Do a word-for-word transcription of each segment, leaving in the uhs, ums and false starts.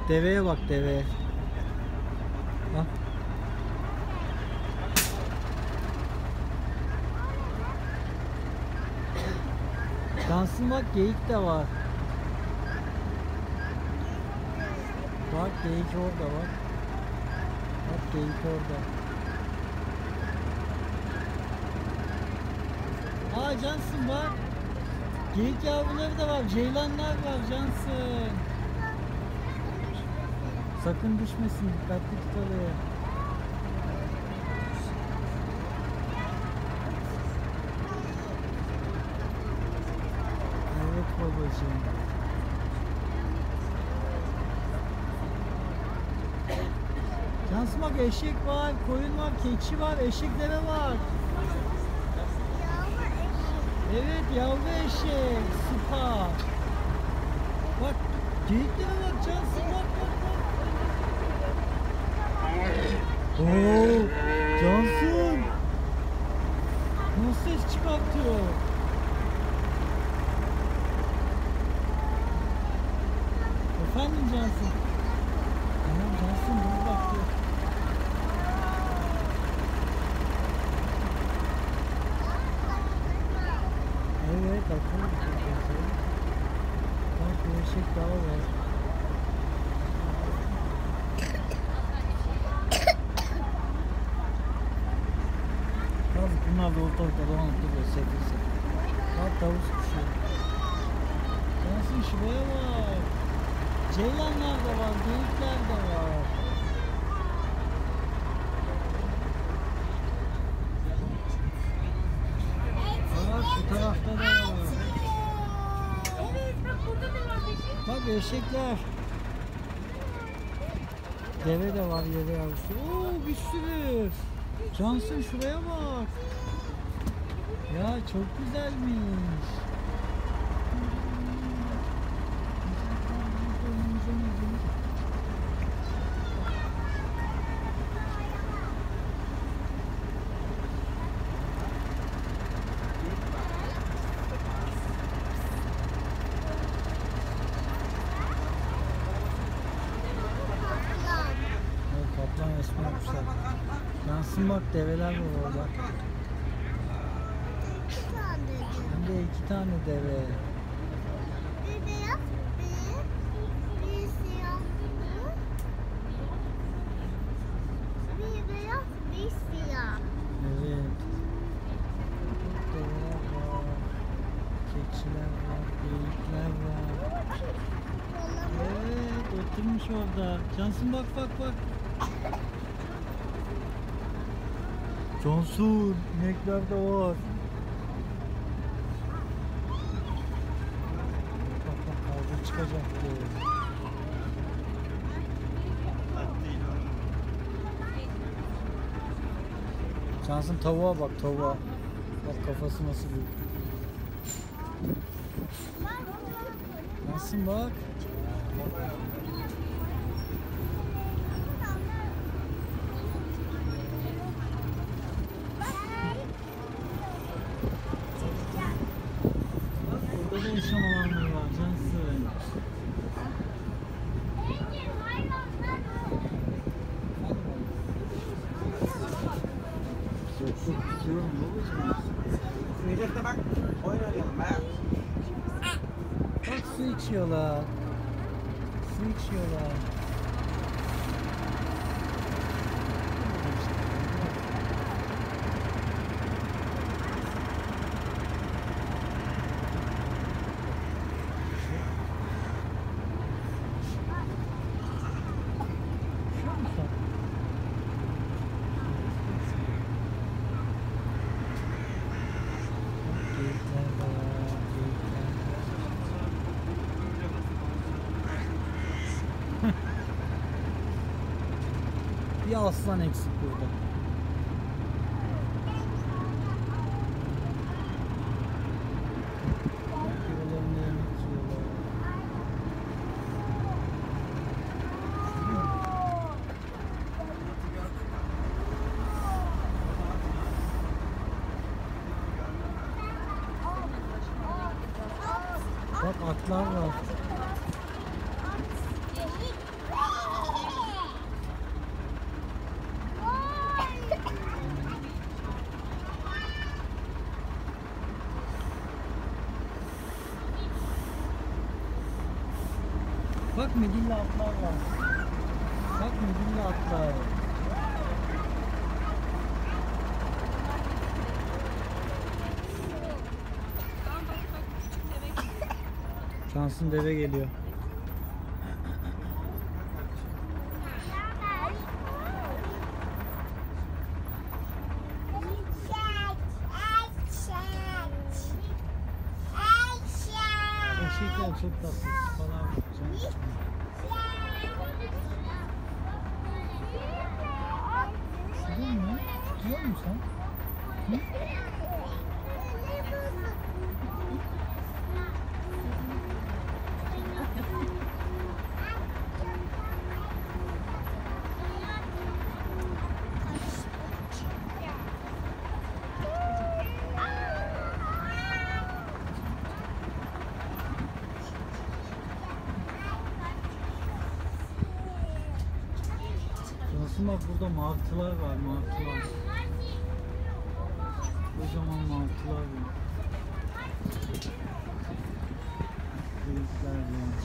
deveye bak, deveye. Bak. Cansın bak, geyik de var. Bak geyik orada bak. Bak geyik orada. Aa Cansın bak. Geyik yavruları da var. Ceylanlar var Cansın. Sakın düşmesin. Dikkatli tut oraya. Evet babacığım. Cansın bak, eşek var, koyun var, keçi var, eşeklere var. Evet, yavru eşek, süper. Bak, geyiklere bak Cansın, bak bak bak. Oo, Cansın. Nasıl ses çıkartıyor? Efendim Cansın. Tamam Cansın, dur bak dur. Evet, akıllı bir şey. Bak bir eşek daha var. Tabii bunlar da ortalıkta dolanıp duruyor, sefil sefil. Bak tavus kuşu. Cansın şuraya bak. Ceylanlar da var, geyikler de var. Bak bu tarafta da var. Evet bak burada da var eşek. Bak eşekler. Deve de var, deve yavrusu. Oo bir sürü. Cansın şuraya bak. Ya çok güzelmiş. Kaplan resmi yapmışlar. Cansın bak, develer var orada. Hem de iki tane deve. Bir beyaz, bir, bir siyah, bir beyaz, bir siyah. Evet. Develer var. Keçiler var. Geyikler var. Evet, oturmuş orada. Cansın bak bak bak. Cansın, inekler de var. Bak bak, kavga çıkacaktı. Cansın tavuğa bak, tavuğa. Bak kafası nasıl büyük. Cansın bak. Burada da yaşam alanları var Cansın. Çok tutuyorum babacığım. Bak, oynayalım be. Bak su içiyorlar. Su içiyorlar. Bir aslan eksik burada. Birilerinde yemek yiyorlar. Bak atlar var. Bak midilli atlar var. Bak midilli atlar. Cansın deve geliyor. Eşekler çok tatlı falan güzel. Tutuyor mu? Tutuyor musun sen? Hı? Aslında bak burada martılar var, martılar. Kocaman martılar var. Büyükler var.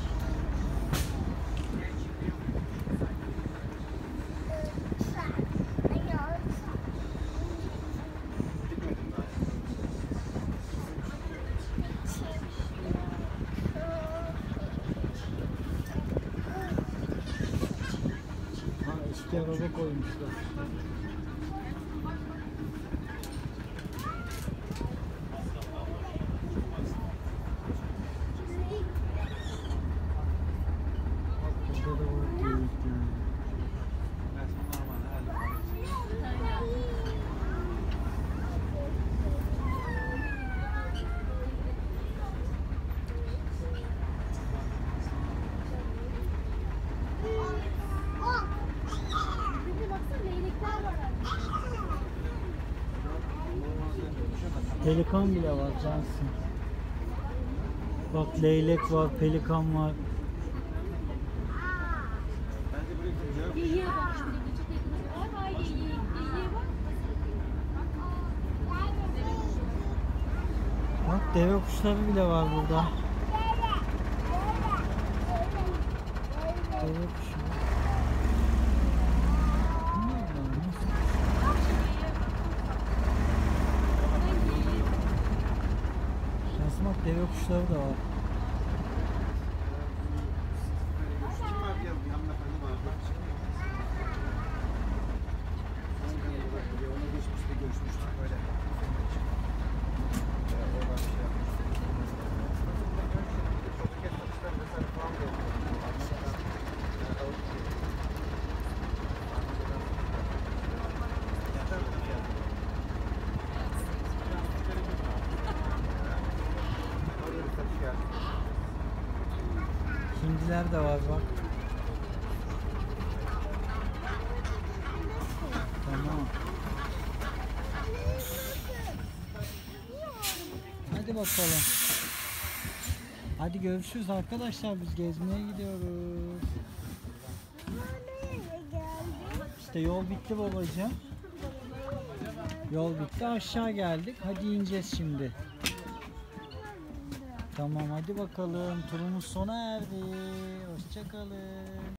Ha, eski araba koymuşlar. Bak burada da var geyikler. Pelikan bile var Cansın. Bak leylek var, pelikan var. Geyiğe bak şimdi. Küçük yakını var. Ay geyiğe. Geyiğe bak. Bak deve kuşları bile var burada. Deve kuşu. Bu ne lan? Cansın bak deve kuşları da var. Hindiler de var bak. Tamam. Hadi bakalım. Hadi görüşürüz arkadaşlar, biz gezmeye gidiyoruz. İşte yol bitti babacığım. Yol bitti, aşağı geldik. Hadi ineceğiz şimdi. Tamam hadi bakalım, turumuz sona erdi. Hoşça kalın.